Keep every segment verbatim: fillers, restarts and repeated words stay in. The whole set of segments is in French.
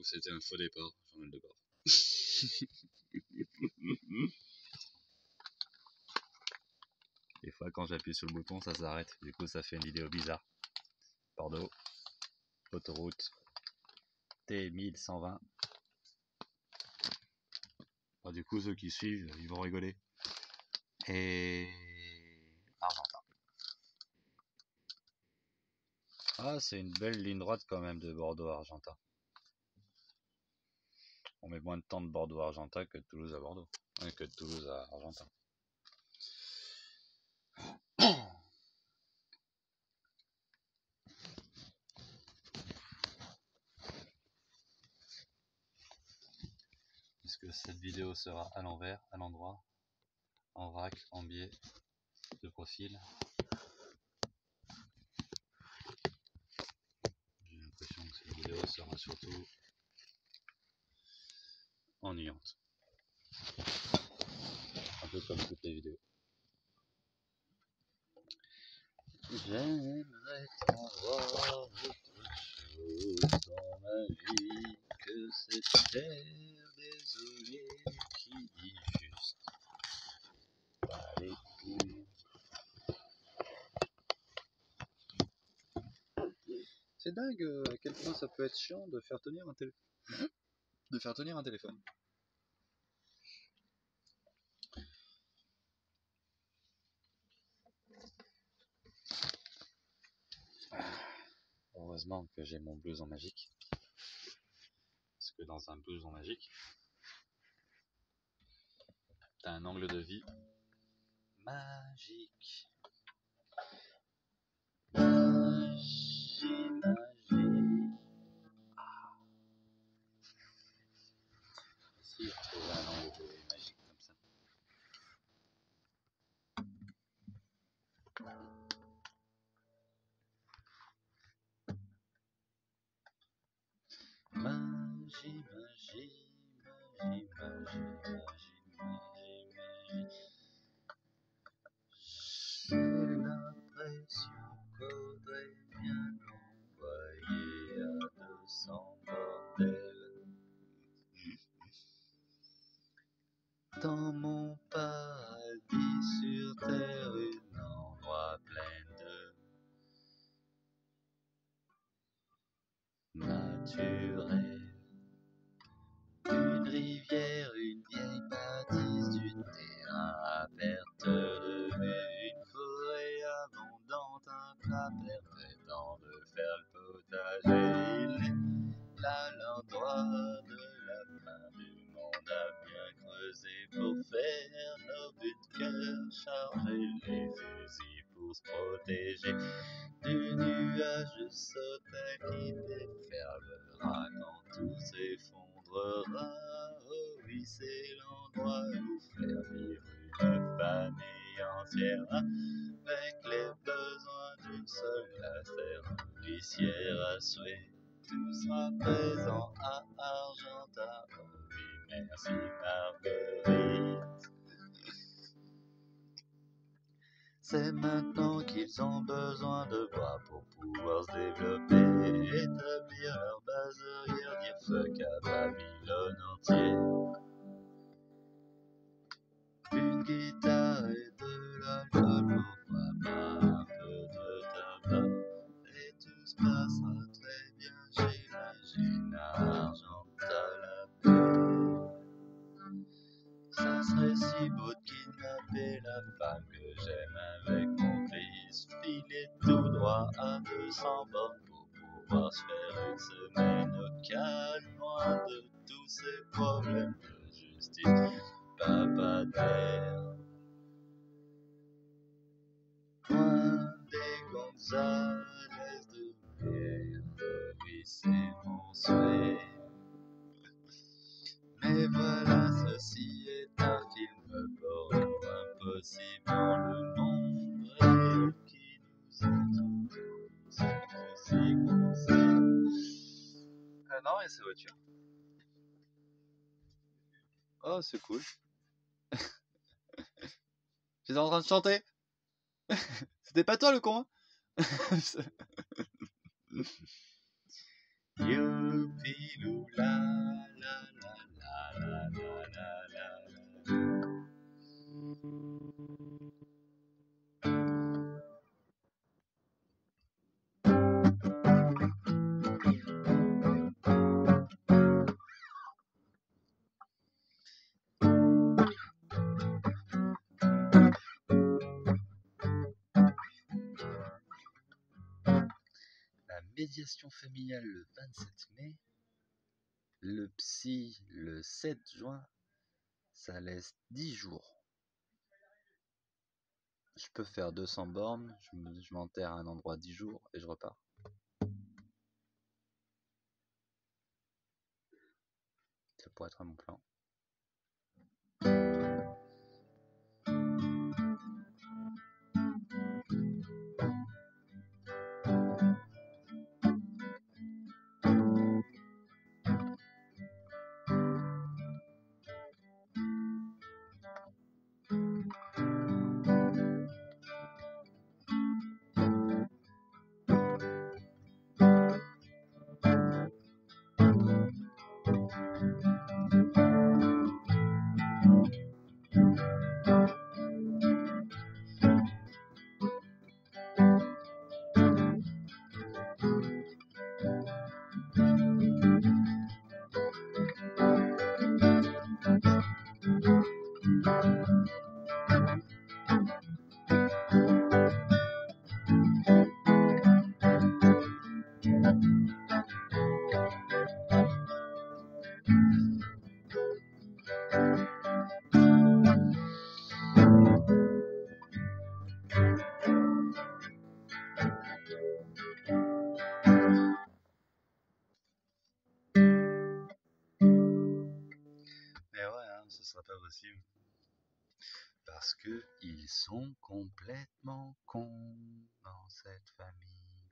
ou c'était un faux départ, journal de bord. Des fois quand j'appuie sur le bouton ça s'arrête, du coup ça fait une vidéo bizarre. Bordeaux, autoroute T mille cent vingt. Bon, du coup ceux qui suivent ils vont rigoler. Et Argentin. Ah, c'est une belle ligne droite quand même de Bordeaux à Argentin. On met moins de temps de Bordeaux à Argentin que de Toulouse à Bordeaux, hein, que de Toulouse à Argentin. Est-ce que cette vidéo sera à l'envers, à l'endroit, en vrac, en biais, de profil? J'ai l'impression que cette vidéo sera surtout ennuyante. Un peu comme toutes les vidéos. J'aimerais avoir autre chose dans ma vie que cette terre désolée qui dit juste pas les couilles. C'est dingue à quel point ça peut être chiant de faire tenir un téléphone. De faire tenir un téléphone. Heureusement que j'ai mon blouson magique. Parce que dans un blouson magique, t'as un angle de vie magique. Magie, magie. Ah. Si, on trouve un angle de vie magique comme ça. Magie, magie, magie, magie, magie, magie, magie. J'ai l'impression qu'Audrey vient envoyer à deux cents bordels dans mon paradis sur terre, un endroit plein de naturel. Une rivière, une vieille bâtisse, du terrain à perte de vue, une forêt abondante, un plat permettant de faire le potager. Il est là l'endroit de la fin du monde à bien creuser pour faire nos buts de cœur, charger les fusils pour se protéger du nuage sautin qui déferlera quand tout s'effondrera. Oh oui, c'est l'endroit où faire vivre une famille entière avec les besoins d'une seule affaire nourricière à souhait. Tout sera présent à Argentin. Oh oui, merci Marguerite. C'est maintenant qu'ils ont besoin de bras pour pouvoir se développer, établir leur base arrière, dire fuck à Babylone entière. Une guitare et de l'alcool, pourquoi pas un peu de tabac, et tout se passera très bien, j'imagine à Argentin la paix. Ça serait si beau de kidnapper la femme que j'aime avec mon fils, filer tout droit à deux cents bornes pour pouvoir se faire une semaine au calme, loin de tous ces problèmes de justice, papa d'air. Loin des Gonzales de merde, oui c'est mon souhait. Mais voilà, ceci est un film porno impossible dans le monde réel qui nous entoure. C'est aussi comme ça. Ah non, et ces voitures. Oh, c'est cool. J'étais en train de chanter. C'était pas toi le con, hein? Youpi loula. médiation familiale le vingt-sept mai, le psy le sept juin, ça laisse dix jours. Je peux faire deux cents bornes, je, me, je m'enterre à un endroit dix jours et je repars. Ça pourrait être mon plan. Mais ouais, hein, ce sera pas possible. Parce que ils sont complètement cons dans cette famille.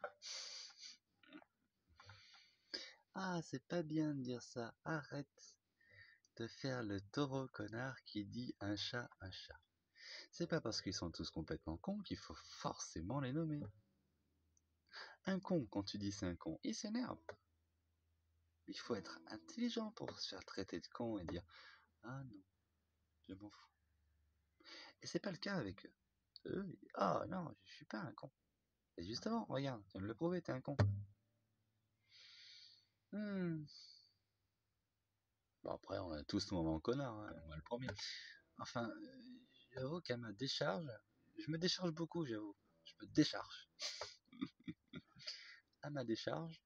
Ah, c'est pas bien de dire ça. Arrête de faire le taureau connard qui dit un chat, un chat. C'est pas parce qu'ils sont tous complètement cons qu'il faut forcément les nommer. Un con, quand tu dis c'est un con, il s'énerve. Il faut être intelligent pour se faire traiter de con et dire ah non, je m'en fous. Et c'est pas le cas avec eux. Eux, ah non, je suis pas un con. Et justement, regarde, tu viens de le prouver, t'es un con. Hmm. Bon, après, on a tous ce moment connard, hein, moi le premier. Enfin, euh, j'avoue qu'à ma décharge, je me décharge beaucoup, j'avoue. Je me décharge. À ma décharge,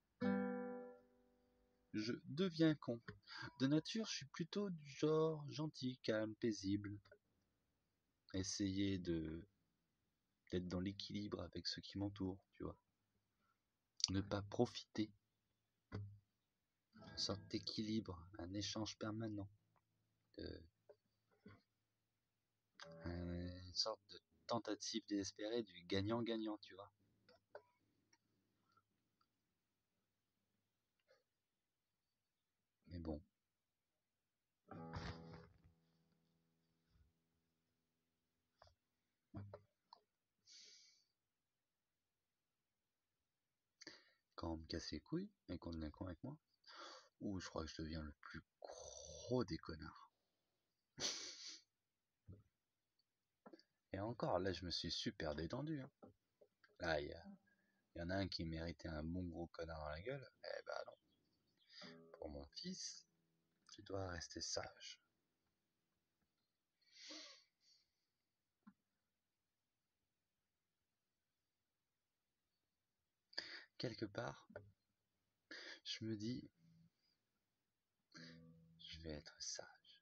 je deviens con. De nature, je suis plutôt du genre gentil, calme, paisible. Essayer de d'être dans l'équilibre avec ceux qui m'entourent, tu vois. Ne pas profiter. Une sorte d'équilibre, un échange permanent. De... Une sorte de tentative désespérée du gagnant-gagnant, tu vois. Mais bon. Quand on me casse les couilles et qu'on devient con avec moi, ou je crois que je deviens le plus gros des connards. Et encore, là, je me suis super détendu. Hein. Là, il y, y en a un qui méritait un bon gros connard dans la gueule. Eh ben non. Pour mon fils, tu dois rester sage. Quelque part, je me dis, je vais être sage.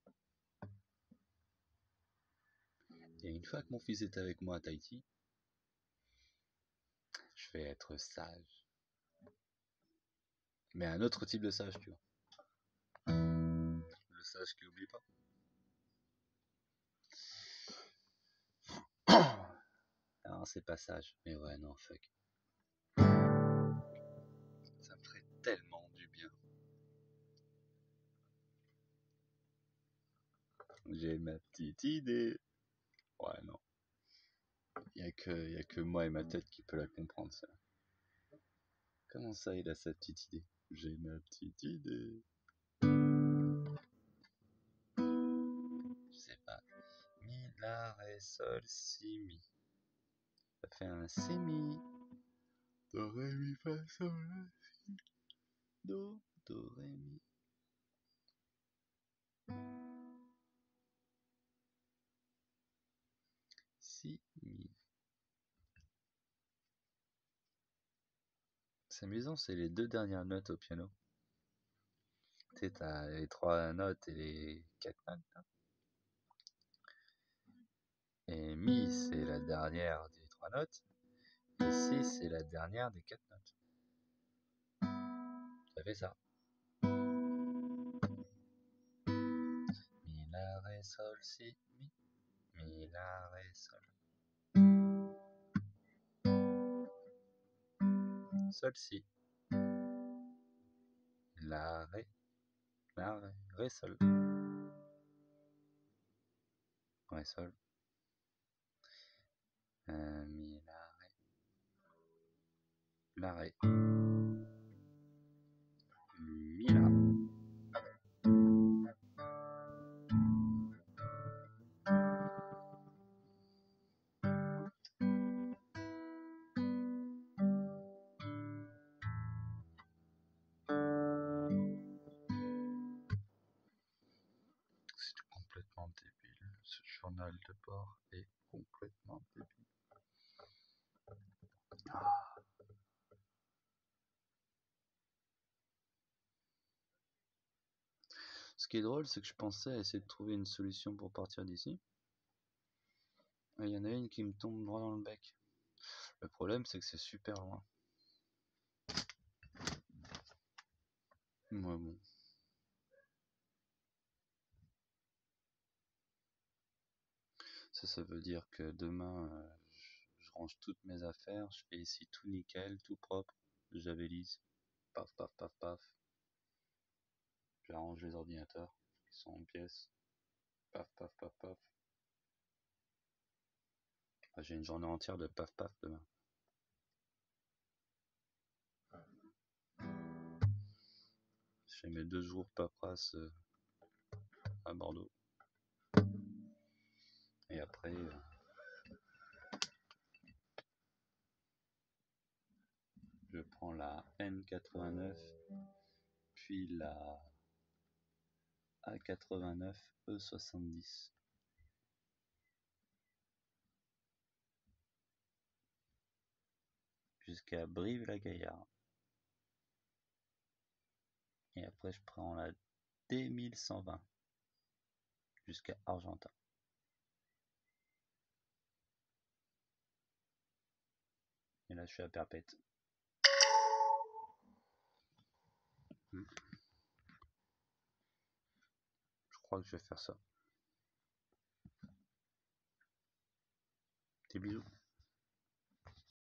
Et une fois que mon fils est avec moi à Tahiti, je vais être sage. Mais un autre type de sage, tu vois. Le sage qui oublie pas. Non, c'est pas sage. Mais ouais, non, fuck. Ça me ferait tellement du bien. J'ai ma petite idée. Ouais, non. Il n'y a que, y a que moi et ma tête qui peut la comprendre, ça. Comment ça, il a sa petite idée? J'ai ma petite idée. Je sais pas. Mi, la, ré, sol, si, mi. Ça fait un si, mi. Do, ré, mi, fa, sol, la, si. Do, do, ré, mi. Si, mi. C'est amusant, c'est les deux dernières notes au piano. Tu sais, t'as les trois notes et les quatre notes. Hein. Et Mi, c'est la dernière des trois notes. Et Si, c'est la dernière des quatre notes. Ça fait ça. Mi, La, Ré, Sol, Si, Mi. Mi, La, Ré, Sol. Sol, Si. La, Ré. La, Ré. Ré, Sol. Ré, Sol. Euh, mi, La, Ré. La, Ré. Mi, La. C'est complètement débile. Ce journal de bord est complètement débile. Ah. Ce qui est drôle, c'est que je pensais à essayer de trouver une solution pour partir d'ici. Et il y en a une qui me tombe droit dans le bec. Le problème, c'est que c'est super loin. Ouais, bon. Ça, ça veut dire que demain, euh, je, je range toutes mes affaires, je fais ici tout nickel, tout propre, je javelise, paf, paf, paf, paf. J'arrange les ordinateurs qui sont en pièces, paf, paf, paf, paf. Ah, j'ai une journée entière de paf, paf demain. Je fais mes deux jours paperasse euh, à Bordeaux. Et après, euh, je prends la N quatre-vingt-neuf, puis la A quatre-vingt-neuf E soixante-dix. Jusqu'à Brive-la-Gaillarde. Et après, je prends la D mille cent vingt jusqu'à Argentan. Et là, je suis à Perpète. Hmm. Je crois que je vais faire ça. Des bisous.